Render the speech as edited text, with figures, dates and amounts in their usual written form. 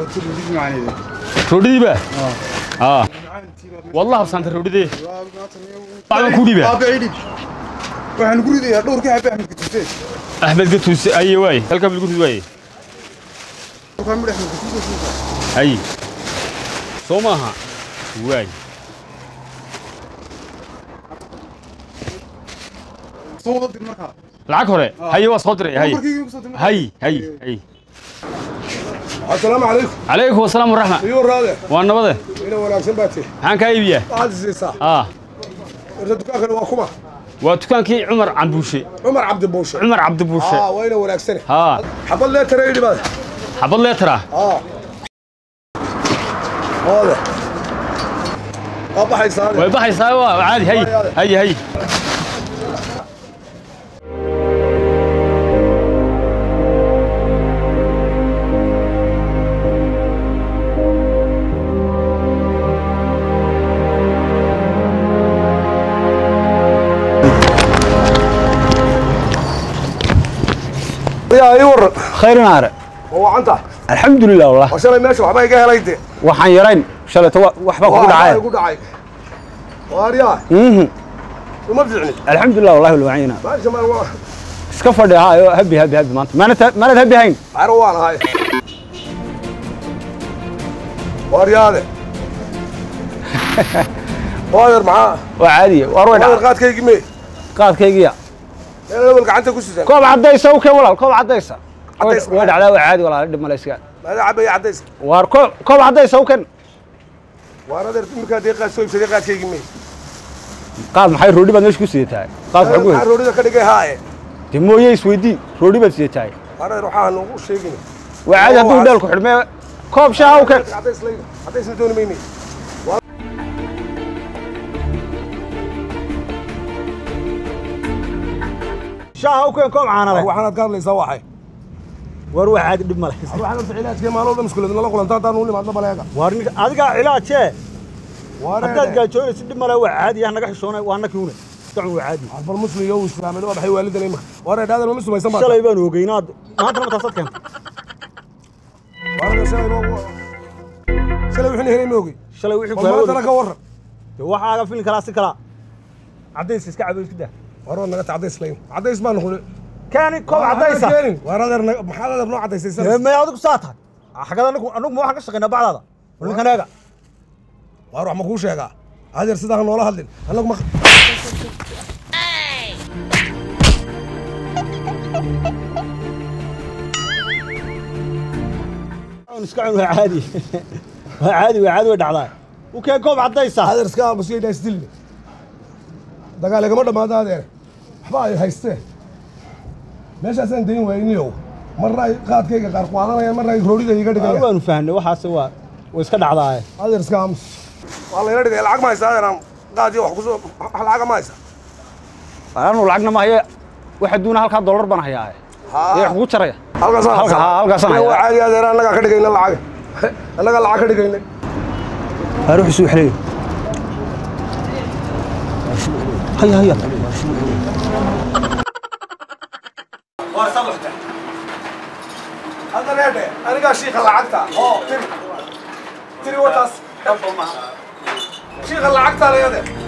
رودي بقى والله بسانت رودي بعد كودي بقى waxaan guriga dhowrkii xabay Ahmed Gatuuse Ahmed Gatuuse ay way halka bil guriga way waxaan mid Ahmed Gatuuse ay Somaha way soo dir marka lacag hore hay waa soo diray hay السلام عليكم عليكم السلام ورحمة ايوه راده وانا بده الى wanaagsan baatay maxaan ka iibiyaa عزيزة dukaankan waa kuma وتكانكي عمر عبدبوشي عمر عبدبوشي وين wanaagsan حبل لا ترى يدي بعد حبل لا ترى هذا ابا حيصاوي ويبا حيصاوي عادي هي يا ايور خير نار وعنته الحمد لله والله وشلay meesha waxba iga helayde waxaan yareen shalay waxba ku dhacay waariya uma fiicni الحمد لله والله الوعينا ما شاء الله iska fadhiyo habi maanta ma habi hayn arwaan hay waariyaade waayar ma caadi waariya qaadkaygiya أنا gacanta ku sidan koob cadaysa oo kale walaal koob cadaysa way dhacdaa caadi walaal dhib malayska ma cabay cadaysa war koob cadaysa oo kan waaradeer imika deeqa soo ibsaday qaadkaygi me qaad maxay roodi baad meesha ku sidataa qaad xagu hay roodida ka dhigay haaye timooye isweydii roodi baad sidataa waaradeer waxaan ugu sheegay waa caadi haduu dheelku xidhmay koob shaah oo kan cadaysa doon meeyni شاه وكان كوم عانله waxaan aad ka hadlaysaa waxay war waxa dib ma lahayn waxaan u cilaajkay maalmo dhan iskuulada la kulantaa taan u limaadna baleega war adiga cilaajee hadaad gaajoonaysid dib ma lahayn waa caadi ah naga xishoonay waa nakiuna tacu caadi bal muslim iyo islaamay waa baxay waalidan imka war eedaada ma sumaysan baa shalay baan ogeynaa maanta ma taasad keenta war shalay wixii helay moogi shalay wixii ku helay ka waran waxaaga filin kala si kala cadays iska cabeys kida warwa naga tacdays layn cadays baan noqday كان كوب عديسة وهذا محل نوع عديسة ما يعودك ساعتها حاجة أنا مو حاجة شغلنا بعد هذا ولا كان هذا وأروح مكوش يا جا هذا رصيد أنا ولا هذين أنا مخ نسكعون عادي عادي ودعلا وكان كوب عديسة هذا رسكان بس يدا يستلني دقال لك مرة ما هذا حباي هيسته meeshaasaan dayn wayniyow marna ay qaadkayga qaar qaadanayaan marna ay roorida iga dhigayaan waan fahnay waxaas waa iska dhacdaa adeer iska aamus waa la ila dhigay lacag ma haysaa adeer qaad iyo wax ku soo lacag ma haysaa aanu lacagna ma haye waxa duuna halka dollar baan hayaa ee wax ku jaraya halkaas waa caadi adeer anaga ka dhigayna lacag anaga lacag ka dhigayna haruux soo xilay هيا هذا نادي أنا قاعد شيخ العقدة تري وتاس شيخ العقدة يا ده